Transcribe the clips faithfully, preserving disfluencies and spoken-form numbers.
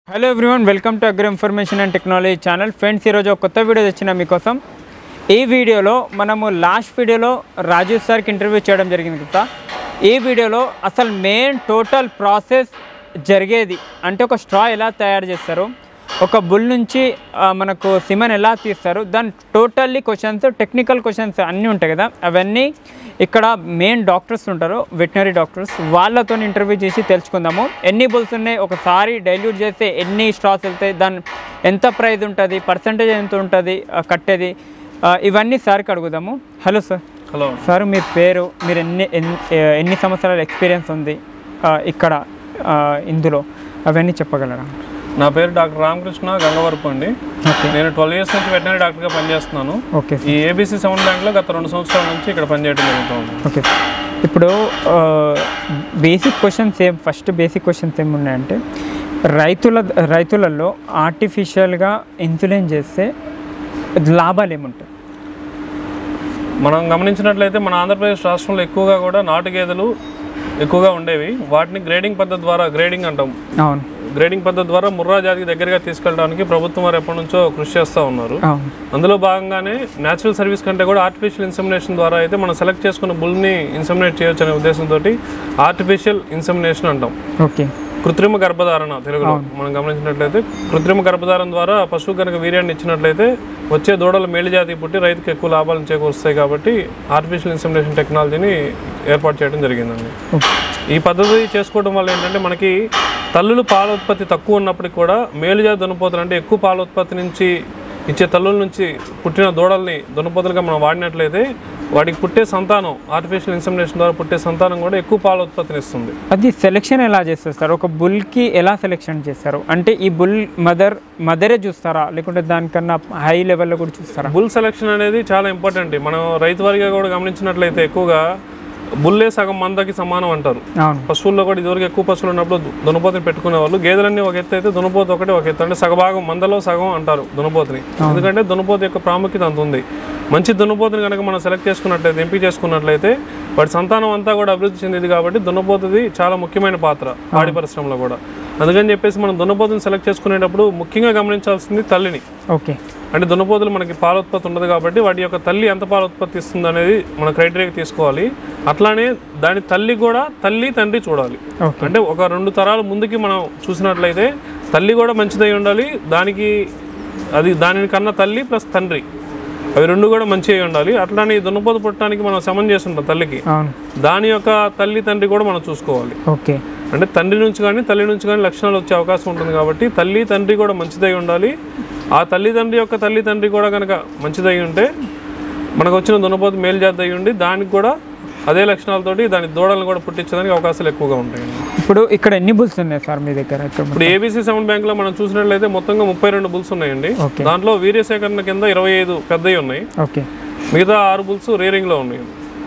Hello everyone, welcome to agro information and technology channel. Friends, ఈరోజు ఒక కొత్త video తెచ్చిన మీకోసం. ఈ వీడియోలో మనము లాస్ట్ వీడియోలో రాజు సార్కి ఇంటర్వ్యూ చేయడం జరిగింది కదా. ఈ వీడియోలో అసలు మెయిన్ టోటల్ ప్రాసెస్ జరిగేది అంటే ఒక స్ట్రా ఎలా తయారు చేస్తారు, ఒక బుల్ నుంచి మనకు సిమెన్ ఎలా తీస్తారు, దాని టోటల్లీ క్వశ్చన్స్, టెక్నికల్ క్వశ్చన్స్ అన్నీ ఉంటాయి కదా. అవన్నీ ఇక్కడ మెయిన్ డాక్టర్స్ ఉంటారు, వెటనరీ డాక్టర్స్, వాళ్ళతో ఇంటర్వ్యూ చేసి తెలుసుకుందాము. ఎన్ని బుల్స్ ఉన్నాయి, ఒకసారి డైల్యూట్ చేస్తే ఎన్ని స్ట్రాస్ వెళ్తాయి, దాని ఎంత ప్రైస్ ఉంటుంది, పర్సంటేజ్ ఎంత ఉంటుంది కట్టేది, ఇవన్నీ సార్కి అడుగుదాము. Hello sir. హలో సార్, మీ పేరు, మీరు ఎన్ని ఎన్ని సంవత్సరాల ఎక్స్పీరియన్స్ ఉంది ఇక్కడ ఇందులో, అవన్నీ చెప్పగలరా? నా పేరు డాక్టర్ రామకృష్ణ గంగవరపు అండి. నేను ట్వెల్వ్ ఇయర్స్ నుంచి వెటనరీ డాక్టర్గా పనిచేస్తున్నాను. ఓకే. ఈ ఏబీసీ సెవెన్ బ్యాంక్లో గత రెండు సంవత్సరాల నుంచి ఇక్కడ పనిచేయడం జరుగుతుంది. ఓకే. ఇప్పుడు బేసిక్ క్వశ్చన్స్ ఏం ఫస్ట్ బేసిక్ క్వశ్చన్స్ ఏమున్నాయంటే, రైతుల రైతులలో ఆర్టిఫిషియల్గా ఇన్సులిన్ చేస్తే లాభాలు ఏముంటాయి? మనం గమనించినట్లయితే మన ఆంధ్రప్రదేశ్ రాష్ట్రంలో ఎక్కువగా కూడా నాటు గేదెలు ఎక్కువగా ఉండేవి. వాటిని గ్రేడింగ్ పద్ధతి ద్వారా, గ్రేడింగ్ అంటాం, అవును, గ్రేడింగ్ పద్ధతి ద్వారా ముర్రా జాతికి దగ్గరగా తీసుకెళ్ళడానికి ప్రభుత్వం వారు ఎప్పటి నుంచో కృషి చేస్తూ ఉన్నారు. అందులో భాగంగానే న్యాచురల్ సర్వీస్ కంటే కూడా ఆర్టిఫిషియల్ ఇన్సెమినేషన్ ద్వారా అయితే మనం సెలెక్ట్ చేసుకున్న బుల్ని ఇన్సెమినేట్ చేయొచ్చు అనే ఉద్దేశంతో ఆర్టిఫిషియల్ ఇన్సెమినేషన్ అంటాం. ఓకే. కృత్రిమ గర్భధారణ తెలుగులో మనం గమనించినట్లయితే, కృత్రిమ గర్భధారణ ద్వారా పశువు కనుక వీర్యాన్ని ఇచ్చినట్లయితే వచ్చే దూడలు మేలు జాతి పుట్టి రైతుకు ఎక్కువ లాభాలను చేకూరుస్తాయి. కాబట్టి ఆర్టిఫిషియల్ ఇన్సెమినేషన్ టెక్నాలజీని ఏర్పాటు చేయడం జరిగిందండి. ఈ పద్ధతి చేసుకోవడం వల్ల ఏంటంటే, మనకి తల్లులు పాల ఉత్పత్తి తక్కువ ఉన్నప్పటికీ కూడా మేలు జాతి దున్నపోతులు అంటే ఎక్కువ పాల ఉత్పత్తి నుంచి ఇచ్చే తల్లుల నుంచి పుట్టిన దూడల్ని దున్నపోతులుగా మనం వాడినట్లయితే వాటికి పుట్టే సంతానం, ఆర్టిఫిషియల్ ఇన్సెమినేషన్ ద్వారా పుట్టే సంతానం కూడా ఎక్కువ పాల ఉత్పత్తిని ఇస్తుంది. అది సెలెక్షన్ ఎలా చేస్తారు? ఒక బుల్కి ఎలా సెలెక్షన్ చేస్తారు అంటే, ఈ బుల్ మదర్ మదరే చూస్తారా, లేకుంటే దానికన్నా హై లెవెల్లో కూడా చూస్తారా? బుల్ సెలెక్షన్ అనేది చాలా ఇంపార్టెంట్. మనం రైతు వారిగా కూడా గమనించినట్లయితే ఎక్కువగా బుల్లే సగం మందకి సమానం అంటారు. పశువుల్లో కూడా ఇదివరకు ఎక్కువ పశువులు ఉన్నప్పుడు దున్నపోతుని పెట్టుకునే వాళ్ళు. గేదెలన్నీ ఒక ఎత్తు అయితే దున్నపోతు ఒకటి ఒక ఎత్తు, అంటే సగభాగం మందలో సగం అంటారు దున్నపోతుని. ఎందుకంటే దున్నపోతు యొక్క ప్రాముఖ్యత అంత ఉంది. మంచి దున్నపోతుని కనుక మనం సెలెక్ట్ చేసుకున్నట్లయితే, ఎంపిక చేసుకున్నట్లయితే వాటి సంతానం అంతా కూడా అభివృద్ధి చెందింది. కాబట్టి దున్నపోతుది చాలా ముఖ్యమైన పాత్ర పాడి పరిశ్రమలో కూడా. అందుకని చెప్పేసి మనం దున్నపోతుని సెలెక్ట్ చేసుకునేటప్పుడు ముఖ్యంగా గమనించాల్సింది తల్లిని. ఓకే. అంటే దున్నపోతులు మనకి పాల ఉత్పత్తి ఉండదు కాబట్టి వాటి యొక్క తల్లి ఎంత పాల ఉత్పత్తి ఇస్తుంది అనేది మన క్రైటీరియాకి తీసుకోవాలి. అట్లానే దాని తల్లి కూడా తల్లి తండ్రి చూడాలి. అంటే ఒక రెండు తరాల ముందుకి మనం చూసినట్లయితే తల్లి కూడా మంచిదై ఉండాలి, దానికి అది దాని కన్నా తల్లి ప్లస్ తండ్రి అవి రెండు కూడా మంచిగా ఉండాలి. అట్లానే దున్నపోతు పుట్టడానికి మనం సమన్ చేసి ఉంటాం తల్లికి, దాని యొక్క తల్లి తండ్రి కూడా మనం చూసుకోవాలి. ఓకే. అంటే తండ్రి నుంచి కానీ తల్లి నుంచి కానీ లక్షణాలు వచ్చే అవకాశం ఉంటుంది. కాబట్టి తల్లి తండ్రి కూడా మంచిదై ఉండాలి. ఆ తల్లిదండ్రి యొక్క తల్లి తండ్రి కూడా కనుక మంచిదై ఉంటే మనకు వచ్చిన దున్నపోతు మేలు జాతి అయి ఉండి దానికి కూడా అదే లక్షణాలతోటి దాని దూడలను కూడా పుట్టించడానికి అవకాశాలు ఎక్కువగా ఉంటాయి. ఇప్పుడు ఇక్కడ ఎన్ని బుల్స్ ఉన్నాయి సార్ మీ దగ్గర? ఇప్పుడు ఏబీసీ సెవెన్ బ్యాంక్లో మనం చూసినట్లయితే మొత్తంగా ముప్పై రెండు బుల్స్ ఉన్నాయండి. దాంట్లో వీర్య సేకరణ కింద ఇరవై ఐదు పెద్దవి ఉన్నాయి. ఓకే. మిగతా ఆరు బుల్స్ రేరింగ్లో ఉన్నాయి.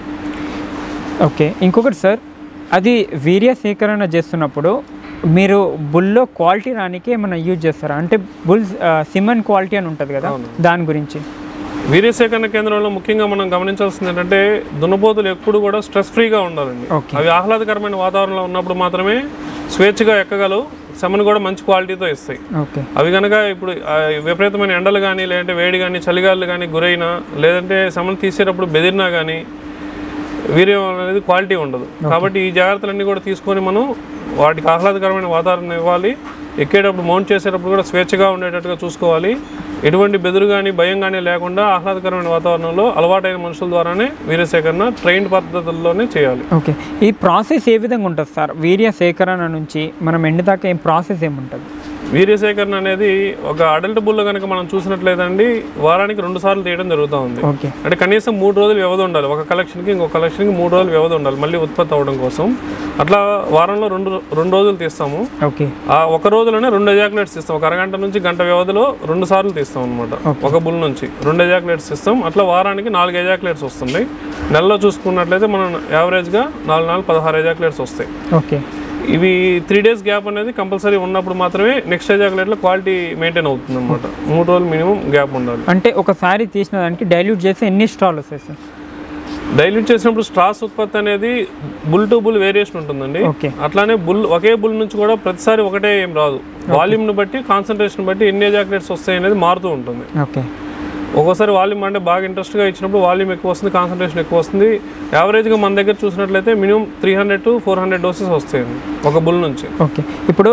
ఓకే. ఇంకొకటి సార్, అది వీర్య సేకరణ చేస్తున్నప్పుడు మీరు బుల్లో క్వాలిటీ రానికి ఏమైనా యూజ్ చేస్తారా? అంటే బుల్ సిమెన్ క్వాలిటీ అని ఉంటుంది కదా, దాని గురించి. వీర్య సేకరణ కేంద్రంలో ముఖ్యంగా మనం గమనించాల్సింది ఏంటంటే, దున్నపోతులు ఎప్పుడు కూడా స్ట్రెస్ ఫ్రీగా ఉండాలండి. అవి ఆహ్లాదకరమైన వాతావరణంలో ఉన్నప్పుడు మాత్రమే స్వేచ్ఛగా ఎక్కగలవు, సెమన్ కూడా మంచి క్వాలిటీతో ఇస్తాయి. అవి కనుక ఇప్పుడు విపరీతమైన ఎండలు కానీ, లేదంటే వేడి కానీ, చలిగాలు కానీ గురైనా, లేదంటే సెమన్ తీసేటప్పుడు బెదిరినా కానీ వీర్యం అనేది క్వాలిటీ ఉండదు. కాబట్టి ఈ జాగ్రత్తలన్నీ కూడా తీసుకొని మనం వాటికి ఆహ్లాదకరమైన వాతావరణం ఇవ్వాలి. ఎక్కేటప్పుడు మౌంట్ చేసేటప్పుడు కూడా స్వేచ్ఛగా ఉండేటట్టుగా చూసుకోవాలి. ఎటువంటి బెదురు కానీ భయం కానీ లేకుండా ఆహ్లాదకరమైన వాతావరణంలో అలవాటైన మనుషుల ద్వారానే వీర్య సేకరణ ట్రైన్డ్ పద్ధతుల్లోనే చేయాలి. ఓకే. ఈ ప్రాసెస్ ఏ విధంగా ఉంటుంది సార్? వీర్య సేకరణ నుంచి మనం ఎండ్ దాకా ఏం ప్రాసెస్ ఏముంటుంది? వీర్య సేకరణ అనేది ఒక అడల్ట్ బుల్లో కనుక మనం చూసినట్లేదండి, వారానికి రెండు సార్లు తీయడం జరుగుతూ ఉంది. అంటే కనీసం మూడు రోజులు వ్యవధి ఉండాలి. ఒక కలెక్షన్కి ఇంకో కలెక్షన్కి మూడు రోజులు వ్యవధి ఉండాలి మళ్ళీ ఉత్పత్తి అవ్వడం కోసం. అట్లా వారంలో రెండు రెండు రోజులు తీస్తాము. ఓకే. ఆ ఒక రోజులోనే రెండు ఎజాకులేట్స్ ఇస్తాం. ఒక అరగంట నుంచి గంట వ్యవధిలో రెండు సార్లు తీస్తాం అనమాట. ఒక బుల్ నుంచి రెండు ఎజాకులేట్స్ ఇస్తాం. అట్లా వారానికి నాలుగు ఎజాకులేట్స్ వస్తున్నాయి. నెలలో చూసుకున్నట్లయితే మనం యావరేజ్గా నాలుగు నాలుగు పదహారు ఎజాకులేట్స్ వస్తాయి. ఓకే. ఇవి త్రీ డేస్ గ్యాప్ అనేది కంపల్సరీ ఉన్నప్పుడు మాత్రమే నెక్స్ట్ ఎజాకులేట్లో క్వాలిటీ మెయింటైన్ అవుతుంది అనమాట. మూడు రోజులు మినిమం గ్యాప్ ఉండాలి. అంటే ఒకసారి తీసిన దానికి డైల్యూట్ చేసి ఎన్ని స్ట్రాలు వస్తాయి సార్? డైల్యూట్ చేసినప్పుడు స్ట్రాస్ ఉత్పత్తి అనేది బుల్ టు బుల్ వేరియేషన్ ఉంటుందండి. అట్లానే బుల్ ఒకే బుల్ నుంచి కూడా ప్రతిసారి ఒకటే ఏం రాదు, వాల్యూమ్ని బట్టి కాన్సన్ట్రేషన్ బట్టి ఎన్ని ఎజాక్యులేట్స్ వస్తాయి అనేది మారుతూ ఉంటుంది. ఒక్కోసారి వాల్యూమ్ అంటే బాగా ఇంట్రెస్ట్గా ఇచ్చినప్పుడు వాల్యూమ్ ఎక్కువ వస్తుంది, కాన్సన్ట్రేషన్ ఎక్కువ వస్తుంది. యావరేజ్గా మన దగ్గర చూసినట్లయితే minimum three hundred to four hundred doses వస్తాయండి ఒక బుల్ నుంచి. ఓకే, ఇప్పుడు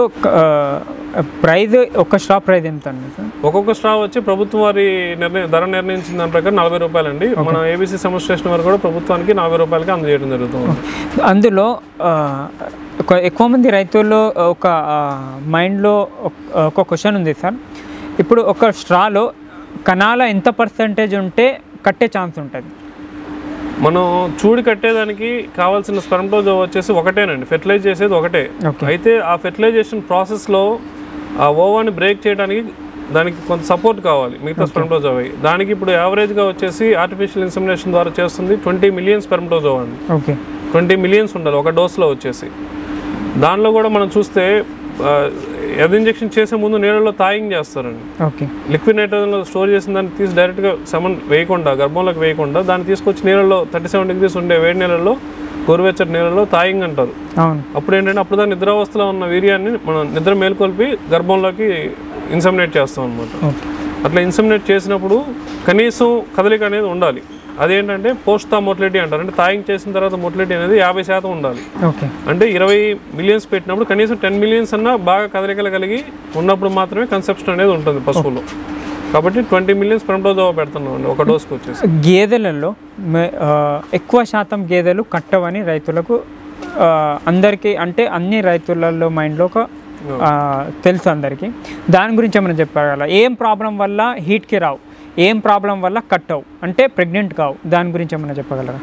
ప్రైజ్ ఒక స్ట్రా ప్రైజ్ ఎంత అండి సార్? ఒక్కొక్క స్ట్రా వచ్చి ప్రభుత్వం వారి నిర్ణయం ధర నిర్ణయించిన దాని ప్రకారం నలభై రూపాయలండి. మన ఏబీసీ సమ్మర్ స్టేషన్ వరకు కూడా ప్రభుత్వానికి నలభై రూపాయలకి అందజేయడం జరుగుతుంది. అందులో ఎక్కువ మంది రైతుల్లో ఒక మైండ్లో ఒక క్వశ్చన్ ఉంది సార్, ఇప్పుడు ఒక స్ట్రాలో కణాల ఎంత పర్సంటేజ్ ఉంటే కట్టే ఛాన్స్ ఉంటుంది? మనం చూడి కట్టేదానికి కావాల్సిన స్పెర్మటోజోవా వచ్చేసి ఒకటేనండి, ఫెర్టిలైజ్ చేసేది ఒకటే. అయితే ఆ ఫెర్టిలైజేషన్ ప్రాసెస్లో ఆ ఓవాని బ్రేక్ చేయడానికి దానికి కొంత సపోర్ట్ కావాలి మిగతా స్పెర్మటోజోవా. దానికి ఇప్పుడు యావరేజ్గా వచ్చేసి ఆర్టిఫిషియల్ ఇన్సెమినేషన్ ద్వారా చేస్తుంది ట్వంటీ మిలియన్ స్పెర్మటోజోవా అండి. ఓకే, ట్వంటీ మిలియన్స్ ఉండాలి ఒక డోస్లో వచ్చేసి. దానిలో కూడా మనం చూస్తే ఎగ్ ఇంజెక్షన్ చేసే ముందు నీళ్ళలో తాయింగ్ చేస్తారండి. ఓకే, లిక్విడ్ నైట్రోజన్లో స్టోర్ చేసిన దాన్ని తీసి డైరెక్ట్గా సెమన్ వేయకుండా గర్భంలోకి వేయకుండా దాన్ని తీసుకొచ్చి నీళ్ళలో థర్టీ సెవెన్ డిగ్రీస్ ఉండే వేడి నీళ్ళలో గోరువెచ్చటి నీళ్ళలో తాయింగ్ అంటారు. అప్పుడు ఏంటంటే అప్పుడు దాని నిద్రావస్థలో ఉన్న వీర్యాన్ని మనం నిద్ర మేల్కొల్పి గర్భంలోకి ఇన్సెమినేట్ చేస్తాం అనమాట. అట్లా ఇన్సెమినేట్ చేసినప్పుడు కనీసం కదలిక అనేది ఉండాలి. అదేంటంటే పోస్ట్ మోర్టిలిటీ అంటారు, అంటే తాయింగ్ చేసిన తర్వాత మోర్టిలిటీ అనేది యాభై శాతం ఉండాలి. అంటే ఇరవై మిలియన్స్ పెట్టినప్పుడు కనీసం టెన్ మిలియన్స్ అన్నా బాగా కదలికలు కలిగి ఉన్నప్పుడు మాత్రమే కన్సెప్షన్ అనేది ఉంటుంది పశువులో. కాబట్టి ట్వంటీ మిలియన్స్ స్పెర్మటోజోవా పెడుతున్నాం అండి ఒక డోస్కి వచ్చేసి. గేదెలలో ఎక్కువ శాతం గేదెలు కట్టవని రైతులకు అందరికీ, అంటే అన్ని రైతులలో మైండ్లో ఒక తెలుసు అందరికీ. దాని గురించి ఏమైనా చెప్పగలరా? ఏం ప్రాబ్లం వల్ల హీట్కి రావు, ఏం ప్రాబ్లం వల్ల కట్ అవు, అంటే ప్రెగ్నెంట్ కావు, దాని గురించి ఏమైనా చెప్పగలరా?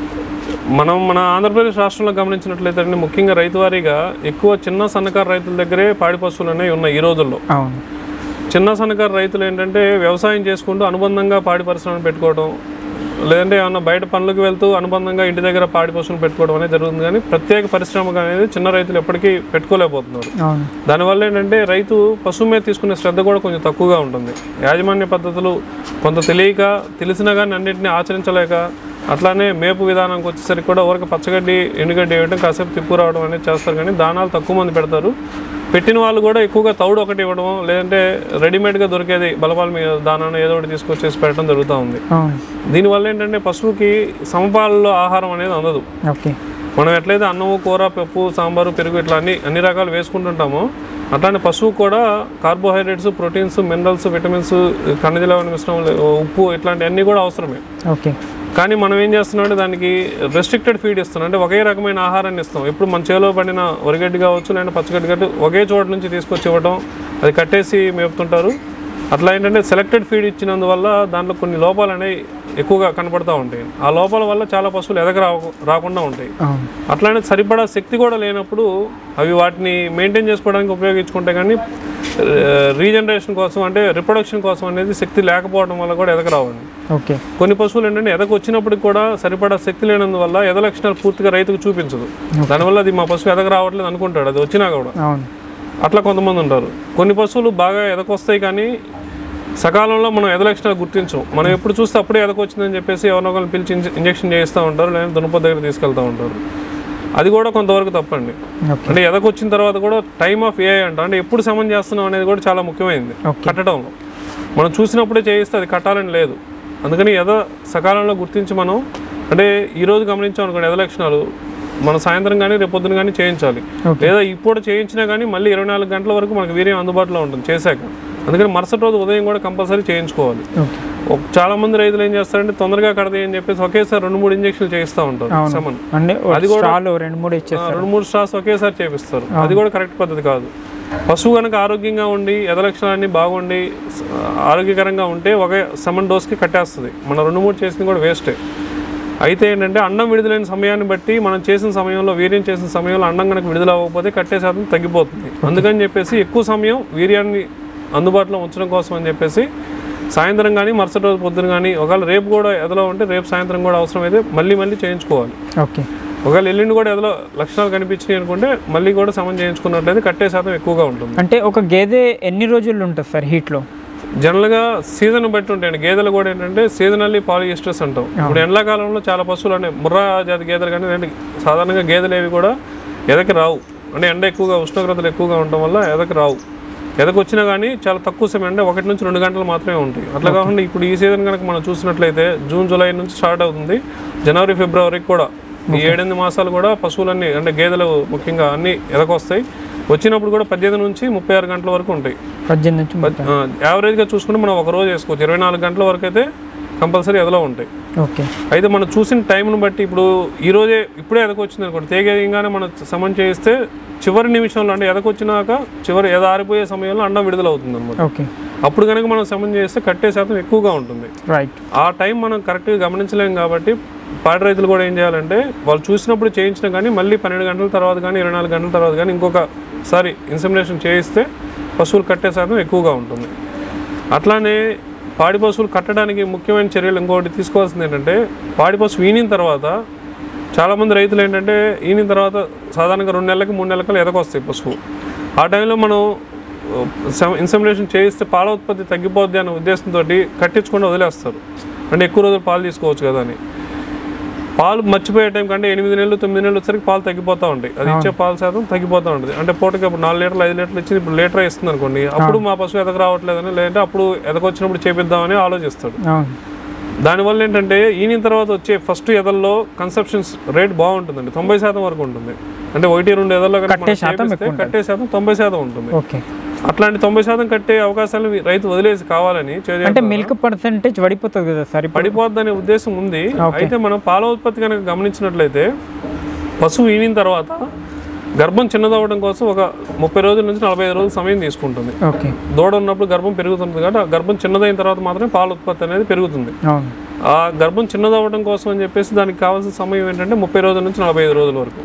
మనం మన ఆంధ్రప్రదేశ్ రాష్ట్రంలో గమనించినట్లయితే ముఖ్యంగా రైతువారీగా ఎక్కువ చిన్న సన్నకారు రైతుల దగ్గరే పాడి పశువులు అనేవి ఉన్నాయి ఈ రోజుల్లో. అవును, చిన్న సన్నకారు రైతులు ఏంటంటే వ్యవసాయం చేసుకుంటూ అనుబంధంగా పాడి పరిశ్రమను పెట్టుకోవడం, లేదంటే ఏమన్నా బయట పనులకు వెళ్తూ అనుబంధంగా ఇంటి దగ్గర పాడి పశువులు పెట్టుకోవడం అనేది జరుగుతుంది. కానీ ప్రత్యేక పరిశ్రమ అనేది చిన్న రైతులు ఎప్పటికీ పెట్టుకోలేకపోతున్నారు. దానివల్ల ఏంటంటే రైతు పశువు మీద తీసుకునే శ్రద్ధ కూడా కొంచెం తక్కువగా ఉంటుంది. యాజమాన్య పద్ధతులు కొంత తెలియక, తెలిసినా కానీ అన్నింటినీ ఆచరించలేక, అట్లానే మేపు విధానానికి వచ్చేసరికి కూడా ఊరికి పచ్చగడ్డి ఎండుగడ్డి వేయడం, కాసేపు తిప్పు రావడం అనేది చేస్తారు. కానీ దానాలు తక్కువ మంది పెడతారు. పెట్టిన వాళ్ళు కూడా ఎక్కువగా తౌడు ఒకటి ఇవ్వడం, లేదంటే రెడీమేడ్గా దొరికేది బలపాల మీద దానాన్ని ఏదో ఒకటి తీసుకొచ్చేసి పెట్టడం జరుగుతూ ఉంది. దీనివల్ల ఏంటంటే పశువుకి సమపాలలో ఆహారం అనేది అందదు. మనం ఎట్లయితే అన్నము, కూర, పప్పు, సాంబారు, పెరుగు ఇట్లా అన్ని అన్ని రకాలు వేసుకుంటుంటామో అట్లానే పశువు కూడా కార్బోహైడ్రేట్స్, ప్రోటీన్స్, మినరల్స్, విటమిన్స్, ఖనిజ లవణ మిశ్రమాలు, ఉప్పు ఇట్లాంటివన్నీ కూడా అవసరమే. ఓకే, కానీ మనం ఏం చేస్తున్నాం అంటే దానికి రెస్ట్రిక్టెడ్ ఫీడ్ ఇస్తున్నాం, అంటే ఒకే రకమైన ఆహారాన్ని ఇస్తాం. ఇప్పుడు మన చేలో పడిన వరిగడ్డి కావచ్చు, లేదంటే పచ్చగడ్డి గడ్డి ఒకే చోట నుంచి తీసుకొచ్చి ఇవ్వడం, అది కట్టేసి మేపుతుంటారు. అట్లా ఏంటంటే సెలెక్టెడ్ ఫీడ్ ఇచ్చినందువల్ల దాంట్లో కొన్ని లోపాలు అనేవి ఎక్కువగా కనపడుతూ ఉంటాయి. ఆ లోపాల వల్ల చాలా పశువులు ఎదగ రాకుండా ఉంటాయి. అట్లానే సరిపడా శక్తి కూడా లేనప్పుడు అవి వాటిని మెయింటైన్ చేసుకోవడానికి ఉపయోగించుకుంటే కానీ రీజనరేషన్ కోసం, అంటే రిప్రొడక్షన్ కోసం అనేది శక్తి లేకపోవడం వల్ల కూడా ఎదగ రావండి. ఓకే, కొన్ని పశువులు ఏంటంటే ఎదగ వచ్చినప్పటికి కూడా సరిపడా శక్తి లేనందువల్ల ఎద లక్షణాలు పూర్తిగా రైతుకు చూపించదు. దానివల్ల అది మా పశువు ఎదగ రావట్లేదు అనుకుంటాడు, అది వచ్చినా కూడా. అట్లా కొంతమంది ఉంటారు. కొన్ని పశువులు బాగా ఎదకొస్తాయి కానీ సకాలంలో మనం ఎద లక్షణాలు గుర్తించం. మనం ఎప్పుడు చూస్తే అప్పుడే ఎదకొచ్చిందని చెప్పేసి ఎవరినో ఒకరిని పిలిచి ఇంజెక్షన్ చేస్తూ ఉంటారు, లేదా దున్నపోతు దగ్గర తీసుకెళ్తూ ఉంటారు. అది కూడా కొంతవరకు తప్పండి. అంటే ఎదకొచ్చిన తర్వాత కూడా టైమ్ ఆఫ్ ఏ అంటారు, అంటే ఎప్పుడు సమన్ చేస్తున్నాం అనేది కూడా చాలా ముఖ్యమైనది కట్టడంలో. మనం చూసినప్పుడే చేయిస్తే అది కట్టాలని లేదు. అందుకని ఎద సకాలంలో గుర్తించి మనం, అంటే ఈరోజు గమనించాం అనుకోండి ఎద లక్షణాలు, మనం సాయంత్రం కానీ రేపు పొద్దున కానీ చేయించాలి. లేదా ఇప్పుడు చేయించినా కానీ మళ్ళీ ఇరవై నాలుగు గంటల వరకు మనకు వీర్యం అందుబాటులో ఉంటుంది చేశాక. అందుకని మరుసటి రోజు ఉదయం కూడా కంపల్సరీ చేయించుకోవాలి. చాలా మంది రైతులు ఏం చేస్తారంటే తొందరగా కడతాయి అని చెప్పేసి ఒకేసారి రెండు మూడు ఇంజక్షన్లు చేయిస్తూ ఉంటారు. అది కూడా రెండు మూడు రెండు మూడు స్ట్రాస్ ఒకేసారి చేపిస్తారు. అది కూడా కరెక్ట్ పద్ధతి కాదు. పశువు కనుక ఆరోగ్యంగా ఉండి ఎద లక్షణాలన్నీ బాగుండి ఆరోగ్యకరంగా ఉంటే ఒకే సెవెన్ డోస్కి కట్టేస్తుంది. మనం రెండు మూడు చేసింది కూడా వేస్టే. అయితే ఏంటంటే అండం విడుదలైన సమయాన్ని బట్టి మనం చేసిన సమయంలో, వీర్యం చేసిన సమయంలో అండం కనుక విడుదల అవ్వకపోతే కట్టే శాతం తగ్గిపోతుంది. అందుకని చెప్పేసి ఎక్కువ సమయం వీర్యాన్ని అందుబాటులో ఉంచడం కోసం అని చెప్పేసి సాయంత్రం కానీ మరుసటి రోజు పొద్దున కానీ, ఒకవేళ రేపు కూడా ఎదలో ఉంటే రేపు సాయంత్రం కూడా అవసరమైతే మళ్ళీ మళ్ళీ చేయించుకోవాలి. ఓకే, ఒకవేళ ఎల్లుండి కూడా ఎదలో లక్షణాలు కనిపించినాయి అనుకుంటే మళ్ళీ కూడా సమన్ చేయించుకున్నట్లయితే కట్టే శాతం ఎక్కువగా ఉంటుంది. అంటే ఒక గేదె ఎన్ని రోజులు ఉంటుంది సార్ హీట్లో? జనరల్గా సీజన్ బట్టి ఉంటాయండి. గేదెలు కూడా ఏంటంటే సీజనల్లీ పాలిఎస్టర్స్ అంటాం. ఇప్పుడు ఎండాకాలంలో చాలా పశువులు అంటే ముర్రా జాతి గేదెలు కానీ అంటే సాధారణంగా గేదెలు ఏవి కూడా ఎదకి రావు. అంటే ఎండ ఎక్కువగా ఉష్ణోగ్రతలు ఎక్కువగా ఉండటం వల్ల ఎదకి రావు. ఎదకు వచ్చినా కానీ చాలా తక్కువ సమయం అంటే ఒకటి నుంచి రెండు గంటలు మాత్రమే ఉంటాయి. అట్లా కాకుండా ఇప్పుడు ఈ సీజన్ కనుక మనం చూసినట్లయితే జూన్ జూలై నుంచి స్టార్ట్ అవుతుంది. జనవరి ఫిబ్రవరికి కూడా ఈ ఏడెనిమిది మాసాలు కూడా పశువులన్నీ అంటే గేదెలు ముఖ్యంగా అన్నీ ఎదకొస్తాయి. వచ్చినప్పుడు కూడా పద్దెనిమిది నుంచి ముప్పై ఆరు గంటల వరకు ఉంటాయి. పద్దెనిమిది నుంచి యావరేజ్గా చూసుకుంటే మనం ఒక రోజు వేసుకోవచ్చు. ఇరవై నాలుగు గంటల వరకు అయితే కంపల్సరీ ఎదలో ఉంటాయి. ఓకే. అయితే మనం చూసిన టైంను బట్టి ఇప్పుడు ఈ రోజే ఇప్పుడే ఎదకొచ్చింది అనుకోండి, తేగేయంగానే మనం సమన్ చేయిస్తే చివరి నిమిషంలో అంటే ఎదకొచ్చినాక చివరి ఎద ఆరిపోయే సమయంలో అండం విడుదల అవుతుంది అనమాట. ఓకే. అప్పుడు కనుక మనం సమన్ చేస్తే కట్టే శాతం ఎక్కువగా ఉంటుంది. రైట్. ఆ టైం మనం కరెక్ట్గా గమనించలేం కాబట్టి పాడి రైతులు కూడా ఏం చేయాలంటే వాళ్ళు చూసినప్పుడు చేయించినా కానీ మళ్ళీ పన్నెండు గంటల తర్వాత కానీ ఇరవై నాలుగు గంటల తర్వాత కానీ ఇంకొకసారి ఇన్సెమినేషన్ చేయిస్తే పశువులు కట్టే శాతం ఎక్కువగా ఉంటుంది. అట్లానే పాడి పశువులు కట్టడానికి ముఖ్యమైన చర్యలు ఇంకొకటి తీసుకోవాల్సింది ఏంటంటే పాడి పశువు ఈనిన తర్వాత చాలామంది రైతులు ఏంటంటే ఈనిన తర్వాత సాధారణంగా రెండు నెలలకి మూడు నెలలకి ఎదకొస్తాయి పశువు. ఆ టైంలో మనం ఇన్సెమినేషన్ చేయిస్తే పాల ఉత్పత్తి తగ్గిపోద్ది అనే ఉద్దేశంతో కట్టించకుండా వదిలేస్తారు. అంటే ఎక్కువ రోజులు పాలు తీసుకోవచ్చు కదా అని. పాలు మర్చిపోయే టైం కంటే ఎనిమిది నెలలు తొమ్మిది నెలలు వచ్చరికి పాలు తగ్గిపోతూ ఉంటాయి. అది ఇచ్చే పాల శాతం తగ్గిపోతూ ఉంటుంది. అంటే పూటకి ఇప్పుడు నాలుగు లీటర్లు ఐదు లీటర్లు ఇచ్చి ఇప్పుడు లీటర్ ఇస్తుంది అనుకోండి, అప్పుడు మా పశువు ఎదకు రావట్లేదని లేదంటే అప్పుడు ఎదకొచ్చినప్పుడు చేపిద్దామని ఆలోచిస్తాడు. దానివల్ల ఏంటంటే ఈనిన తర్వాత వచ్చే ఫస్ట్ ఎదల్లో కన్సెప్షన్స్ రేట్ బాగుంటుందండి, తొంభై శాతం వరకు ఉంటుంది. అంటే ఒకటి రెండు ఎదల్లో కట్టే శాతం తొంభై శాతం ఉంటుంది. అట్లాంటి తొంభై శాతం కట్టే అవకాశాలు రైతు వదిలేసి కావాలని అంటే మిల్క్ పర్సెంటేజ్ పడిపోతుంది కదా సార్, పడిపోద్ది అనే ఉద్దేశం ఉంది. అయితే మనం పాల ఉత్పత్తి కనుక గమనించినట్లయితే పశువు ఈనిన తర్వాత గర్భం చిన్నదవ్వడం కోసం ఒక ముప్పై రోజుల నుంచి నలభై ఐదు రోజులు సమయం తీసుకుంటుంది. దూడ ఉన్నప్పుడు గర్భం పెరుగుతుంది కాబట్టి ఆ గర్భం చిన్నదైన తర్వాత మాత్రమే పాల ఉత్పత్తి అనేది పెరుగుతుంది. ఆ గర్భం చిన్నదవ్వడం కోసం అని చెప్పేసి దానికి కావాల్సిన సమయం ఏంటంటే ముప్పై రోజుల నుంచి నలభై ఐదు రోజుల వరకు.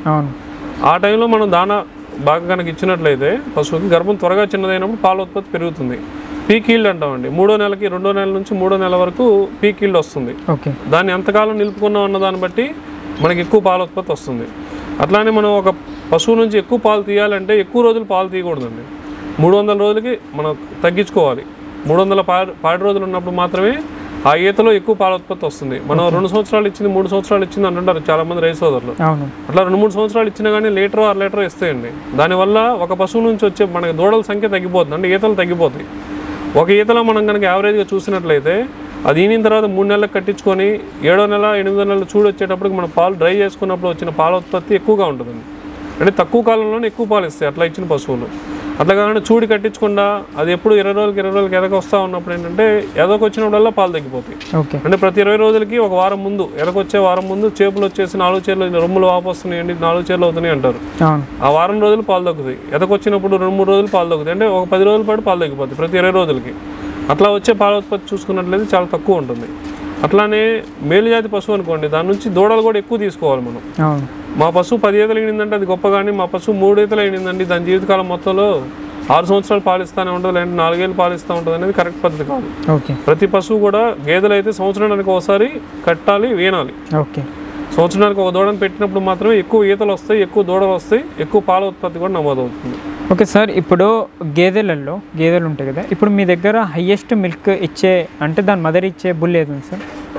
ఆ టైంలో మనం దానా బాగా కనుక ఇచ్చినట్లయితే పశువుకి గర్భం త్వరగా చిన్నదైనప్పుడు పాల ఉత్పత్తి పెరుగుతుంది. పీక్ ఈల్డ్ అంటామండి. మూడో నెలకి రెండో నెల నుంచి మూడో నెల వరకు పీక్ ఈల్డ్ వస్తుంది. దాన్ని ఎంతకాలం నిలుపుకున్నాం అన్న దాన్ని బట్టి మనకి ఎక్కువ పాల ఉత్పత్తి వస్తుంది. అట్లానే మనం ఒక పశువు నుంచి ఎక్కువ పాలు తీయాలంటే ఎక్కువ రోజులు పాలు తీయకూడదండి. మూడు వందల రోజులకి మనం తగ్గించుకోవాలి. మూడు వందల పాడి పాడి రోజులు ఉన్నప్పుడు మాత్రమే ఆ ఈతలో ఎక్కువ పాల ఉత్పత్తి వస్తుంది. మనం రెండు సంవత్సరాలు ఇచ్చింది మూడు సంవత్సరాలు ఇచ్చింది అంటుంటారు చాలా మంది రైతు సోదరులు. అట్లా రెండు మూడు సంవత్సరాలు ఇచ్చినా కానీ లీటర్ ఆరు లీటర్ ఇస్తాయండి. దానివల్ల ఒక పశువు నుంచి వచ్చే మనకి దూడల సంఖ్య తగ్గిపోతుంది, అంటే ఈతలు తగ్గిపోతాయి. ఒక ఈతలో మనం కనుక యావరేజ్గా చూసినట్లయితే అది ఈనిన తర్వాత మూడు నెలలకు కట్టించుకొని ఏడో నెల ఎనిమిదో నెలలు చూడు వచ్చేటప్పటికి మనం పాలు డ్రై చేసుకున్నప్పుడు వచ్చిన పాల ఉత్పత్తి ఎక్కువగా ఉంటుందండి. అంటే తక్కువ కాలంలోనే ఎక్కువ పాలు ఇస్తాయి అట్లా ఇచ్చిన పశువులు. అట్లా కాకుండా చూడి కట్టించకుండా అది ఎప్పుడు ఇరవై రోజులకి ఇరవై రోజులకి ఎదకు వస్తూ ఉన్నప్పుడు ఏంటంటే ఎదకు వచ్చినప్పుడల్లా పాలు తగ్గిపోతాయి. అంటే ప్రతి ఇరవై రోజులకి ఒక వారం ముందు ఎదకొచ్చే వారం ముందు చేపులు వచ్చేసి నాలుగు చీరలు రొమ్ములు వాపు వస్తున్నాయండి, నాలుగు చీరలు అవుతున్నాయి అంటారు. ఆ వారం రోజులు పాలు తగ్గుతాయి. ఎదకొచ్చినప్పుడు రెండు మూడు రోజులు పాలు తగ్గుతాయి. అంటే ఒక పది రోజుల పాటు పాలు తగ్గిపోతాయి ప్రతి ఇరవై రోజులకి. అట్లా వచ్చే పాల ఉత్పత్తి చూసుకున్నట్లయితే చాలా తక్కువ ఉంటుంది. అట్లానే మేలుజాతి పశువు అనుకోండి, దాని నుంచి దూడలు కూడా ఎక్కువ తీసుకోవాలి మనం. మా పశువు పది ఈతలు అయినందంటే అది గొప్ప, కానీ మా పశువు మూడు ఈతలు అయినందండి దాని జీవితకాలం మొత్తంలో ఆరు సంవత్సరాలు పాలిస్తూనే ఉంటుంది లేదంటే నాలుగేళ్ళు పాలిస్తూ ఉంటుంది అనేది కరెక్ట్ పద్ధతి కాదు. ప్రతి పశువు కూడా గేదెలు అయితే సంవత్సరానికి ఒకసారి కట్టాలి, వీనాలి. సంవత్సరానికి ఒక దూడను పెట్టినప్పుడు మాత్రమే ఎక్కువ ఈతలు వస్తాయి, ఎక్కువ దూడలు వస్తాయి, ఎక్కువ పాల ఉత్పత్తి కూడా నమోదవుతుంది. ఓకే సార్, ఇప్పుడు గేదెలలో గేదెలు ఉంటాయి కదా, ఇప్పుడు మీ దగ్గర హైయెస్ట్ మిల్క్ ఇచ్చే అంటే దాని మదర్ ఇచ్చే బుల్ ఏది సార్?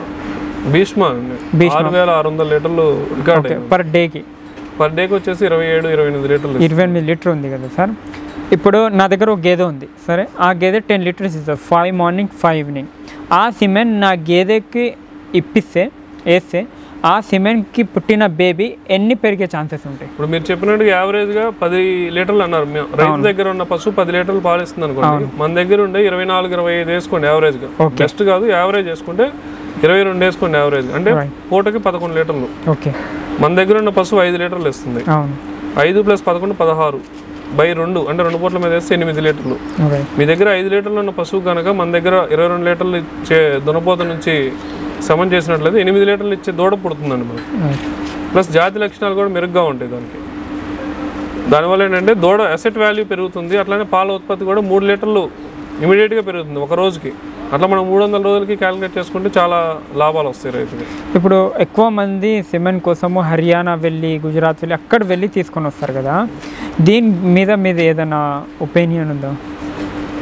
భీష్మ ఆరు వేల ఆరు వందల లీటర్లు రికార్డ్ పర్ డేకి. పర్ డేకి వచ్చేసి ఇరవై ఏడు ఇరవై ఎనిమిది లీటర్లు ఇరవై ఎనిమిది లీటర్ ఉంది కదా సార్. ఇప్పుడు నా దగ్గర ఒక గేదె ఉంది సరే, ఆ గేదె టెన్ లీటర్స్ ఇస్తుంది, ఫైవ్ మార్నింగ్ ఫైవ్ ఈవినింగ్. ఆ సిమెంట్ నా గేదెకి ఇప్పిస్తే వేస్తే ఆ సిమెంట్కి పుట్టిన బేబీ ఎన్ని పెరిగే ఛాన్సెస్ ఉంటాయి? ఇప్పుడు మీరు చెప్పినట్టుగా యావరేజ్గా పది లీటర్లు అన్నారు. రైతు దగ్గర ఉన్న పశువు పది లీటర్లు పాలిస్తుంది అనుకోండి, మన దగ్గర ఉండే ఇరవై నాలుగు ఇరవై ఐదు వేసుకోండి యావరేజ్గా. బెస్ట్ కాదు, యావరేజ్ వేసుకుంటే ఇరవై రెండు వేసుకోండి యావరేజ్. అంటే పూటకి పదకొండు లీటర్లు. ఓకే, మన దగ్గర ఉన్న పశువు ఐదు లీటర్లు ఇస్తుంది. ఐదు ప్లస్ పదకొండు పదహారు బై రెండు అంటే రెండు పూట్ల మీద వేస్తే ఎనిమిది లీటర్లు. మీ దగ్గర ఐదు లీటర్లు ఉన్న పశువు కనుక మన దగ్గర ఇరవై రెండు లీటర్లు ఇచ్చే దునపోత నుంచి సమన్ చేసినట్లయితే ఎనిమిది లీటర్లు ఇచ్చే దూడ పుడుతుందండి మనకి. ప్లస్ జాతి లక్షణాలు కూడా మెరుగ్గా ఉంటాయి దానికి. దానివల్ల ఏంటంటే దూడ అసెట్ వాల్యూ పెరుగుతుంది. అట్లానే పాల ఉత్పత్తి కూడా మూడు లీటర్లు ఇమీడియట్గా పెరుగుతుంది ఒక రోజుకి. అట్లా మనం మూడు వందల రోజులకి క్యాలిక్యులేట్ చేసుకుంటే చాలా లాభాలు వస్తాయి రైతుకి. ఇప్పుడు ఎక్కువ మంది సిమెంట్ కోసము హర్యానా వెళ్ళి గుజరాత్ వెళ్ళి అక్కడ వెళ్ళి తీసుకొని వస్తారు కదా, దీని మీద మీద ఏదైనా ఒపీనియన్ ఉందా?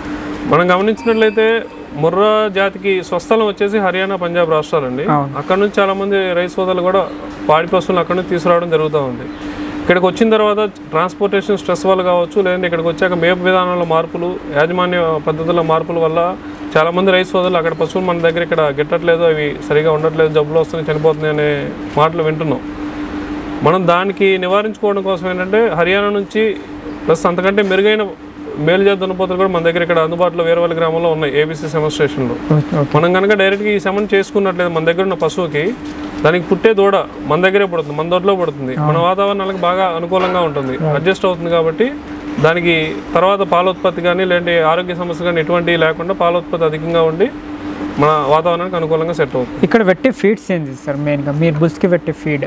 మనం గమనించినట్లయితే ముర్రా జాతికి స్వస్థలం వచ్చేసి హర్యానా, పంజాబ్ రాష్ట్రాలండి. అక్కడ నుంచి చాలామంది రైతు సోదరులు కూడా పాడి పశువులు అక్కడ నుంచి తీసుకురావడం జరుగుతూ ఉంది. ఇక్కడికి వచ్చిన తర్వాత ట్రాన్స్పోర్టేషన్ స్ట్రెస్ వల్ల కావచ్చు, లేదంటే ఇక్కడికి వచ్చాక మేపు విధానంలో మార్పులు, యాజమాన్య పద్ధతుల్లో మార్పుల వల్ల చాలామంది రైతు సోదరులు అక్కడ పశువులు మన దగ్గర ఇక్కడ గిట్టట్లేదు, అవి సరిగా ఉండట్లేదు, జబ్బులు వస్తున్నాయి, చనిపోతున్నాయి అనే మాటలు వింటున్నాం. మనం దానికి నివారించుకోవడం కోసం ఏంటంటే హర్యానా నుంచి ప్లస్ అంతకంటే మెరుగైన మేలుజాతి దున్నపోతులు కూడా మన దగ్గర ఇక్కడ అందుబాటులో వేరేవాళ్ళ గ్రామంలో ఉన్నాయి ఏబీసీ సెమన్ స్టేషన్లో. మనం కనుక డైరెక్ట్గా ఈ సెమన్ చేసుకున్నట్లేదు మన దగ్గర ఉన్న పశువుకి, దానికి పుట్టే దూడ మన దగ్గరే పుడుతుంది, మన దొడ్లో పుడుతుంది, మన వాతావరణాలకు బాగా అనుకూలంగా ఉంటుంది, అడ్జస్ట్ అవుతుంది. కాబట్టి దానికి తర్వాత పాలోత్పత్తి కానీ లేదంటే ఆరోగ్య సమస్యలు కానీ ఎటువంటి లేకుండా పాలోత్పత్తి అధికంగా ఉండి మన వాతావరణానికి అనుకూలంగా సెట్ అవుతుంది. ఇక్కడ పెట్టే ఫీడ్స్ ఏంటి సార్ మెయిన్గా మీరు బుల్స్కి పెట్టే ఫీడ్?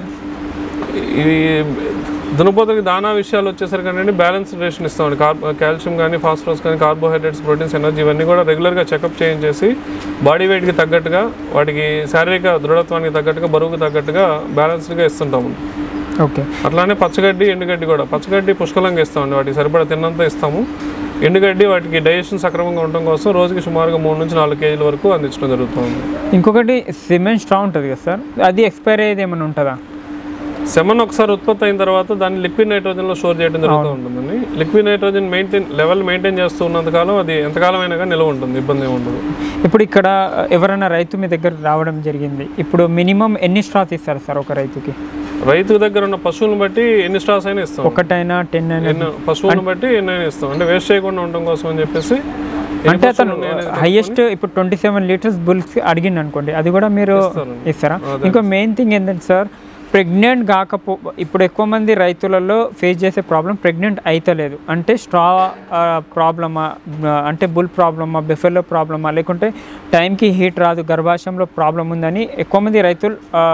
ఇవి దున్నపోతులకి దానా విషయాలు వచ్చేసరికి అంటే బ్యాలెన్స్ రేషన్ ఇస్తామండి. కార్బ్ కాల్షియం కానీ, ఫాస్ఫరస్ కానీ, కార్బోహైడ్రేట్స్, ప్రోటీన్స్, ఎనర్జీ ఇవన్నీ కూడా రెగ్యులర్గా చెకప్ చేయించేసి బాడీ వెయిట్కి తగ్గట్టుగా, వాటికి శారీరక దృఢత్వానికి తగ్గట్టుగా, బరువుకి తగ్గట్టుగా బ్యాలెన్స్డ్గా ఇస్తుంటాము. ఓకే. అట్లానే పచ్చగడ్డి, ఎండుగడ్డి కూడా పచ్చగడ్డి పుష్కలంగా ఇస్తామండి, వాటికి సరిపడా తిన్నంత ఇస్తాము. ఎండుగడ్డి వాటికి డైజెషన్ సక్రమంగా ఉండటం కోసం రోజుకి సుమారుగా మూడు నుంచి నాలుగు కేజీల వరకు అందించడం జరుగుతుంది. ఇంకొకటి సిమెంట్ స్ట్రా ఉంటుంది కదా సార్, అది ఎక్స్పైర్ అయ్యేది ఏమైనా ఉంటుందా? సెమన్ ఒకసారి ఉత్పత్తి అయిన తర్వాత దాన్ని లిక్విడ్ నైట్రోజన్లో స్టోర్ చేయడం జరుగుతూ ఉంటుందండి. Liquid nitrogen maintain level maintain చేస్తూ ఉన్నంతకాలం అది ఎంతకాలం అయినా కానీ నిల్వ ఉంటుంది, ఇబ్బంది ఏమి ఉండదు. ఇప్పుడు ఇక్కడ ఎవరైనా రైతు మీ దగ్గర రావడం జరిగింది, ఇప్పుడు మినిమం ఎన్ని స్ట్రాస్ ఇస్తారు సార్ ఒక రైతుకి? రైతు దగ్గర ఉన్న పశువులను బట్టి ఎన్ని స్ట్రాస్ అయినా ఇస్తాం, ఒకటైనా టెన్ అయినా, పశువులను బట్టి ఎన్ని అయినా ఇస్తాం. అంటే వేస్ట్ చేయకుండా ఉండడం కోసం అని చెప్పేసి. అంటే అతను హైయెస్ట్ ఇప్పుడు ట్వంటీ సెవెన్ లీటర్స్ బుల్స్ అడిగింది అనుకోండి, అది కూడా మీరు ఇస్తారా? ఇంకో మెయిన్ థింగ్ ఏంటంటే సార్, ప్రెగ్నెంట్ కాకపో ఇప్పుడు ఎక్కువ మంది రైతులలో ఫేస్ చేసే ప్రాబ్లం ప్రెగ్నెంట్ అయితలేదు అంటే స్ట్రా ప్రాబ్లమా, అంటే బుల్ ప్రాబ్లమా, బెఫెలో ప్రాబ్లమా, లేకుంటే టైంకి హీట్ రాదు, గర్భాశయంలో ప్రాబ్లం ఉందని ఎక్కువ మంది రైతులు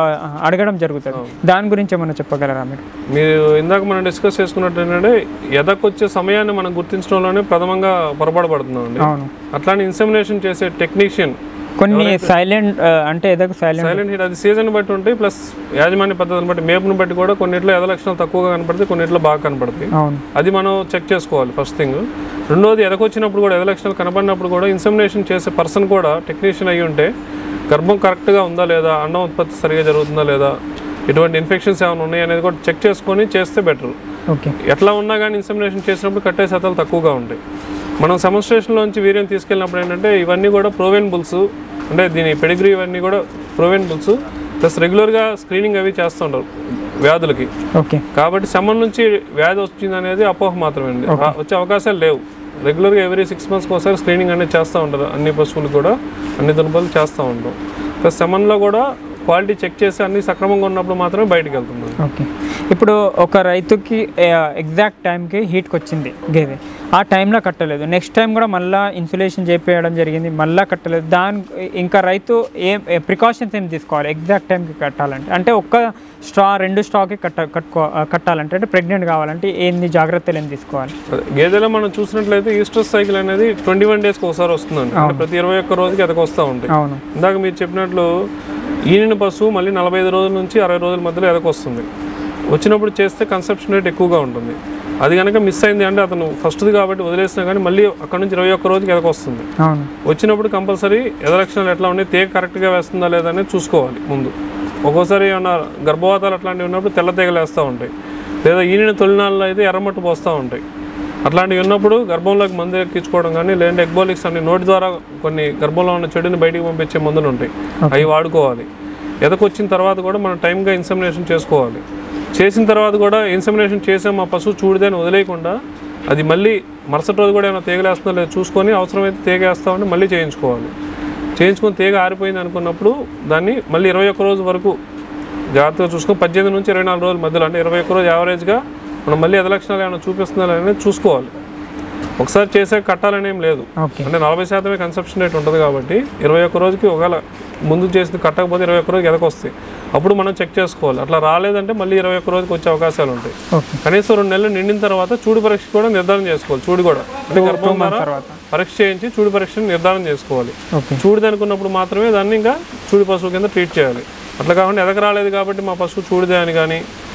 అడగడం జరుగుతుంది. దాని గురించి ఏమైనా చెప్పగలరా మీరు? మీరు ఇందాక మనం డిస్కస్ చేసుకున్నట్టు ఏంటంటే ఎదకొచ్చే సమయాన్ని మనం గుర్తించడంలోనే ప్రథమంగా పొరపాటు పడుతున్నాం అండి. అవును. అట్లానే ఇన్సెమినేషన్ చేసే టెక్నీషియన్ కొన్ని సైలెంట్ అంటే ఎదకు సైలెంట్ సైలెంట్ హీట్ అది సీజన్ బట్టి ఉంటాయి, ప్లస్ యాజమాన్య పద్ధతిని బట్టి మేపును బట్టి కూడా కొన్నిట్లో ఎద లక్షణాలు తక్కువగా కనపడతాయి, కొన్నిట్లో బాగా కనపడతాయి. అది మనం చెక్ చేసుకోవాలి ఫస్ట్ థింగ్. రెండోది ఎదకొచ్చినప్పుడు కూడా ఎద లక్షణాలు కనపడినప్పుడు కూడా ఇన్సెమినేషన్ చేసే పర్సన్ కూడా టెక్నీషియన్ అయ్యి ఉంటే గర్భం కరెక్ట్గా ఉందా లేదా, అన్నం ఉత్పత్తి సరిగా జరుగుతుందా లేదా, ఎటువంటి ఇన్ఫెక్షన్స్ ఏమైనా ఉన్నాయి అనేది కూడా చెక్ చేసుకొని చేస్తే బెటర్. ఓకే. ఎట్లా ఉన్నా కానీ ఇన్సెమినేషన్ చేసినప్పుడు కట్టే శాతాలు తక్కువగా ఉంటాయి. మనం సెమన్స్ట్రేషన్లోంచి వీర్యం తీసుకెళ్ళినప్పుడు ఏంటంటే ఇవన్నీ కూడా ప్రోవెన్ బుల్స్, అంటే దీని పెడిగ్రీ ఇవన్నీ కూడా ప్రోవెన్ బుల్స్, ప్లస్ రెగ్యులర్గా స్క్రీనింగ్ అవి చేస్తూ ఉంటారు వ్యాధులకి. ఓకే. కాబట్టి సెమన్ నుంచి వ్యాధి వచ్చింది అనేది అపోహ మాత్రమే అండి, వచ్చే అవకాశాలు లేవు. రెగ్యులర్గా ఎవ్రీ సిక్స్ మంత్స్కి ఒకసారి స్క్రీనింగ్ అనేది చేస్తూ ఉంటారు, అన్ని పశువులు కూడా అన్ని దున్నపోతులు చేస్తూ ఉంటాం. ప్లస్ సెమన్లో కూడా క్వాలిటీ చెక్ చేసి అన్ని సక్రమంగా ఉన్నప్పుడు మాత్రమే బయటకు వెళ్తుంది. ఓకే. ఇప్పుడు ఒక రైతుకి ఎగ్జాక్ట్ టైంకి హీట్కి వచ్చింది గేదె, ఆ టైంలో కట్టలేదు, నెక్స్ట్ టైం కూడా మళ్ళీ ఇన్సులేషన్ చేపేయడం జరిగింది, మళ్ళీ కట్టలేదు, దాని ఇంకా రైతు ఏం ప్రికాషన్స్ ఏం తీసుకోవాలి ఎగ్జాక్ట్ టైంకి కట్టాలంటే? అంటే ఒక్క స్ట్రా రెండు స్ట్రాకి కట్ట కట్టుకో కట్టాలంటే అంటే ప్రెగ్నెంట్ కావాలంటే ఏంది జాగ్రత్తలు ఏం తీసుకోవాలి? గేదెలో మనం చూసినట్లయితే ఈస్ట్రస్ సైకిల్ అనేది ట్వంటీ వన్ డేస్కి ఒకసారి వస్తుందండి, అంటే ప్రతి ఇరవై ఒక్క రోజుకి ఎదకు వస్తూ ఉంటాయి. అవును. ఇందాక మీరు చెప్పినట్లు ఈనిన పశువు మళ్ళీ నలభై ఐదు రోజుల నుంచి అరవై రోజుల మధ్యలో ఎదకు వస్తుంది. వచ్చినప్పుడు చేస్తే కన్సెప్షన్ రేట్ ఎక్కువగా ఉంటుంది. అది కనుక మిస్ అయింది అంటే అతను ఫస్ట్ది కాబట్టి వదిలేసినా కానీ మళ్ళీ అక్కడ నుంచి ఇరవై ఒక్క రోజుకి ఎదకు వస్తుంది. వచ్చినప్పుడు కంపల్సరీ ఎద లక్షణాలు ఎట్లా ఉన్నాయి, తీగ కరెక్ట్గా వేస్తుందా లేదా అనేది చూసుకోవాలి ముందు. ఒక్కోసారి ఏమన్నా గర్భవాతాలు అట్లాంటివి ఉన్నప్పుడు తెల్ల తీగలు వేస్తూ ఉంటాయి, లేదా ఈనిన తొలినాళ్ళు అయితే ఎర్రమట్టు పోస్తూ ఉంటాయి. అట్లాంటివి ఉన్నప్పుడు గర్భంలోకి మందు ఎక్కించుకోవడం కానీ, లేదంటే ఎగ్బోలిక్స్ అన్ని నోటి ద్వారా కొన్ని గర్భంలో ఉన్న చెడుని బయటికి పంపించే మందులు ఉంటాయి, అవి వాడుకోవాలి. ఎదకొచ్చిన తర్వాత కూడా మనం టైంగా ఇన్సెమినేషన్ చేసుకోవాలి. చేసిన తర్వాత కూడా ఇన్సెమినేషన్ చేసాం మా పశువు చూడదని వదిలేయకుండా అది మళ్ళీ మరుసటి రోజు కూడా ఏమైనా తీగలేస్తుందో లేదో చూసుకొని అవసరమైతే తీగ వేస్తామని మళ్ళీ చేయించుకోవాలి. చేయించుకొని తీగ ఆరిపోయింది అనుకున్నప్పుడు దాన్ని మళ్ళీ ఇరవై ఒక్క రోజు వరకు జాగ్రత్తగా చూసుకొని పద్దెనిమిది నుంచి ఇరవై నాలుగు రోజుల మధ్యలో, అంటే ఇరవై ఒక్క రోజు యావరేజ్గా మనం మళ్ళీ ఎద లక్షణాలు ఏమైనా చూపిస్తుందా అనేది చూసుకోవాలి. ఒకసారి చేసే కట్టాలనేం లేదు, అంటే నలభై శాతమే కన్సెప్షన్ రేట్ ఉంటుంది కాబట్టి ఇరవై ఒక్క రోజుకి ఒకవేళ ముందు చేసింది కట్టకపోతే ఇరవై ఒక్క రోజుకి ఎదకొస్తాయి, అప్పుడు మనం చెక్ చేసుకోవాలి. అట్లా రాలేదంటే మళ్ళీ ఇరవై ఒక్క రోజుకి వచ్చే అవకాశాలు ఉంటాయి. కనీసం రెండు నెలలు నిండిన తర్వాత చూడు పరీక్ష కూడా నిర్ధారణ చేసుకోవాలి. చూడు కూడా అంటే గర్భం ద్వారా పరీక్ష చేయించి చూడు పరీక్షను నిర్ధారణ చేసుకోవాలి. చూడిది అనుకున్నప్పుడు మాత్రమే దాన్ని ఇంకా చూడు పశువు కింద ట్రీట్ చేయాలి. అట్లా కాకుండా ఎదక రాలేదు కాబట్టి మా పశువు చూడిదే అని కానీ,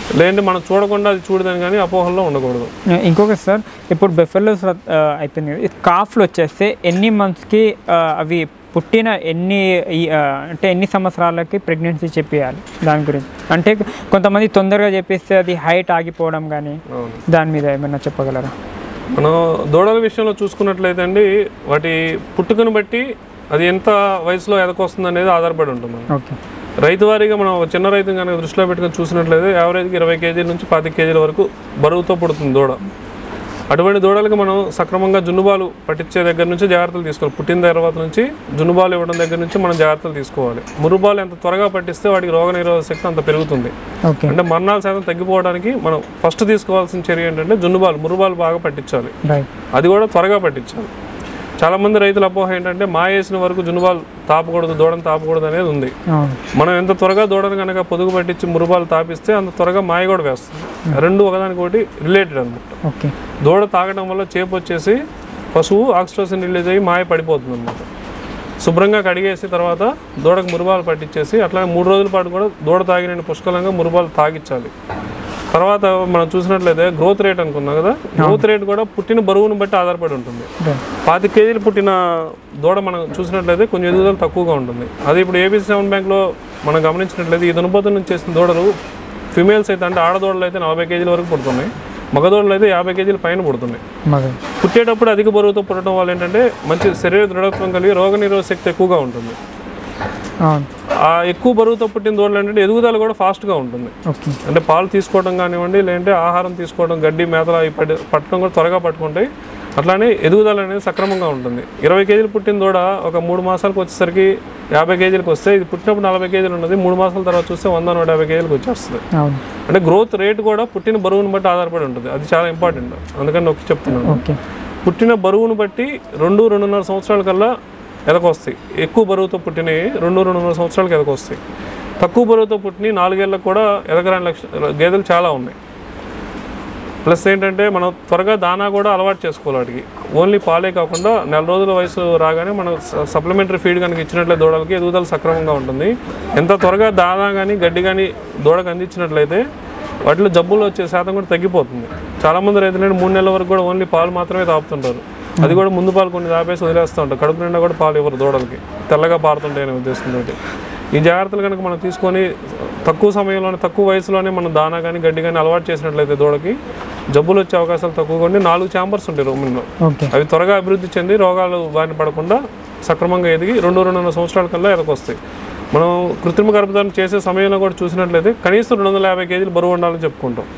లేదంటే మనం చూడకుండా అది చూడదని కానీ అపోహల్లో ఉండకూడదు. ఇంకొకటి సార్, ఇప్పుడు బెఫెలోస్ అయిపోయింది కదా, కాఫ్లు వచ్చేస్తే ఎన్ని మంత్స్కి అవి పుట్టిన ఎన్ని అంటే ఎన్ని సంవత్సరాలకి ప్రెగ్నెన్సీ చెప్పేయాలి దాని గురించి? అంటే కొంతమంది తొందరగా చెప్పేస్తే అది హైట్ ఆగిపోవడం కానీ దాని మీద ఏమైనా చెప్పగలరా? మనం దూడల విషయంలో చూసుకున్నట్లయితే అండి, వాటి పుట్టుకను బట్టి అది ఎంత వయసులో ఎదకొస్తుంది అనేది ఆధారపడి ఉంటుంది. ఓకే. రైతు వారీగా మనం చిన్న రైతు కనుక దృష్టిలో పెట్టుకొని చూసినట్లయితే యావరేజ్కి ఇరవై కేజీల నుంచి పాతిక కేజీల వరకు బరువుతో పుడుతుంది దూడ. అటువంటి దూడలకు మనం సక్రమంగా జున్నుబాలు పట్టించే దగ్గర నుంచి జాగ్రత్తలు తీసుకోవాలి. పుట్టిన తర్వాత నుంచి జున్నుబాలు ఇవ్వడం దగ్గర నుంచి మనం జాగ్రత్తలు తీసుకోవాలి. మురుబాలు ఎంత త్వరగా పట్టిస్తే వాటికి రోగ నిరోధక శక్తి అంత పెరుగుతుంది. అంటే మరణాల శాతం తగ్గిపోవడానికి మనం ఫస్ట్ తీసుకోవాల్సిన చర్య ఏంటంటే జున్నుబాలు, మురుబాలు బాగా పట్టించాలి. అది కూడా త్వరగా పట్టించాలి. చాలామంది రైతుల అపోహ ఏంటంటే మా వేసిన వరకు జున్నుబాలు తాపకూడదు, దూడను తాపకూడదు అనేది ఉంది. మనం ఎంత త్వరగా దూడను కనుక పొదుగు పట్టించి మురుబాలు తాపిస్తే అంత త్వరగా మాయ కూడా వేస్తుంది. రెండు ఒకదానికొకటి రిలేటెడ్ అనమాట. దూడ తాగడం వల్ల చేపు వచ్చేసి పశువు ఆక్సిటోసిన్ రిలీజ్ అయ్యి మాయ పడిపోతుంది అనమాట. శుభ్రంగా కడిగేసి తర్వాత దూడకు మురుబాలు పట్టించేసి అట్లానే మూడు రోజుల పాటు కూడా దూడ తాగిన పుష్కలంగా మురుబాలు తాగించాలి. తర్వాత మనం చూసినట్లయితే గ్రోత్ రేట్ అనుకున్నాం కదా, గ్రోత్ రేట్ కూడా పుట్టిన బరువును బట్టి ఆధారపడి ఉంటుంది. పాతి కేజీలు పుట్టిన దూడ మనం చూసినట్లయితే కొంచెం ఎదుగుదల తక్కువగా ఉంటుంది. అది ఇప్పుడు ఏబీసీ సెవెన్ బ్యాంక్లో మనం గమనించినట్లయితే ఈ దునపోతు నుంచి చేసిన దూడలు ఫిమేల్స్ అయితే అంటే ఆడదూడలు అయితే నలభై కేజీల వరకు పుడుతున్నాయి, మగదూడలు అయితే యాభై కేజీల పైన పుడుతున్నాయి. పుట్టేటప్పుడు అధిక బరువుతో పుట్టడం వల్ల ఏంటంటే మంచి శరీర దృఢత్వం కలిగి రోగ నిరోధక శక్తి ఎక్కువగా ఉంటుంది. ఆ ఎక్కువ బరువుతో పుట్టిన దూడలు ఏంటంటే ఎదుగుదల కూడా ఫాస్ట్గా ఉంటుంది. అంటే పాలు తీసుకోవడం కానివ్వండి, లేదంటే ఆహారం తీసుకోవడం, గడ్డి మేతలు అవి పట్టి పట్టడం కూడా త్వరగా పట్టుకుంటాయి. అట్లానే ఎదుగుదల అనేది సక్రమంగా ఉంటుంది. ఇరవై కేజీలు పుట్టిన దూడ ఒక మూడు మాసాలకు వచ్చేసరికి యాభై కేజీలకు వస్తే, ఇది పుట్టినప్పుడు నలభై కేజీలు ఉన్నది మూడు మాసాల తర్వాత చూస్తే వంద నూట యాభై కేజీలకు వచ్చేస్తుంది. అంటే గ్రోత్ రేట్ కూడా పుట్టిన బరువును బట్టి ఆధారపడి ఉంటుంది. అది చాలా ఇంపార్టెంట్, అందుకని నొక్కి చెప్తున్నాను. పుట్టిన బరువును బట్టి రెండు రెండున్నర సంవత్సరాల కల్లా ఎదకొస్తాయి. ఎక్కువ బరువుతో పుట్టినవి రెండు రెండున్నర సంవత్సరాలకు ఎదకొస్తాయి. తక్కువ బరువుతో పుట్టినవి నాలుగేళ్లకు కూడా ఎదగరాని లక్ష గేదెలు చాలా ఉన్నాయి. ప్లస్ ఏంటంటే మనం త్వరగా దానా కూడా అలవాటు చేసుకోవాలి వాటికి. ఓన్లీ పాలే కాకుండా నెల రోజుల వయసు రాగానే మనం సప్లిమెంటరీ ఫీడ్ కనుక ఇచ్చినట్లయితే దూడలకి ఎదుగుదల సక్రమంగా ఉంటుంది. ఎంత త్వరగా దానా కానీ గడ్డి కానీ దూడకు అందించినట్లయితే వాటిలో జబ్బులు వచ్చే శాతం కూడా తగ్గిపోతుంది. చాలామంది రైతులు మూడు నెలల వరకు కూడా ఓన్లీ పాలు మాత్రమే తాపుతుంటారు. అది కూడా ముందు పాలు కొన్ని తాపేసి వదిలేస్తూ ఉంటారు. కడుపు నిండా కూడా పాలు ఇవ్వరు దూడలకి, తెల్లగా పారుతుంటాయి అనే ఉద్దేశంతో. ఈ జాగ్రత్తలు కనుక మనం తీసుకొని తక్కువ సమయంలోనే తక్కువ వయసులోనే మనం దానా కానీ గడ్డి కానీ అలవాటు చేసినట్లయితే దూడకి జబ్బులు వచ్చే అవకాశాలు తక్కువగా ఉండి నాలుగు ఛాంబర్స్ ఉంటాయి రూమ్లో. అవి త్వరగా అభివృద్ధి చెంది రోగాలు బారిన పడకుండా సక్రమంగా ఎదిగి రెండు రెండున్నర సంవత్సరాల కల్లా ఎదకొస్తాయి. మనం కృత్రిమ గర్భధారణ చేసే సమయంలో కూడా చూసినట్లయితే కనీసం రెండు వందల యాభై కేజీలు బరువు ఉండాలని చెప్పుకుంటాం.